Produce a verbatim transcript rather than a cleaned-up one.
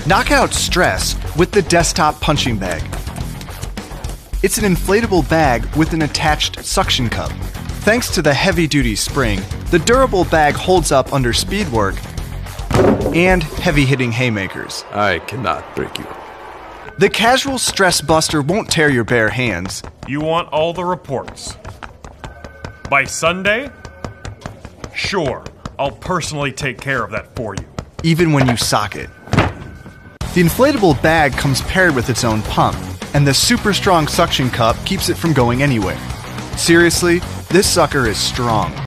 Knock out stress with the Desktop Punching Bag. It's an inflatable bag with an attached suction cup. Thanks to the heavy-duty spring, the durable bag holds up under speed work and heavy-hitting haymakers. I cannot break you. The casual stress buster won't tear your bare hands. You want all the reports. By Sunday? Sure, I'll personally take care of that for you. Even when you sock it. The inflatable bag comes paired with its own pump, and the super strong suction cup keeps it from going anywhere. Seriously, this sucker is strong.